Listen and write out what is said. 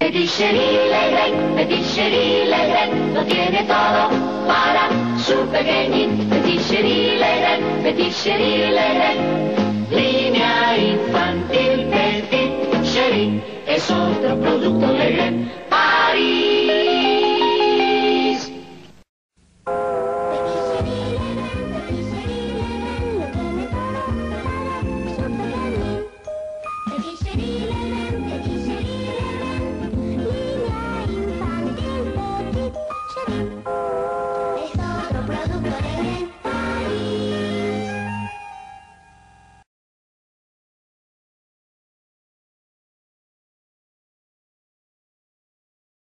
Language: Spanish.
Patisserie Legrand, lo tiene todo para su pequeñín. Patisserie Legrand, línea infantil, Petit Cherin, es otro producto Legrand.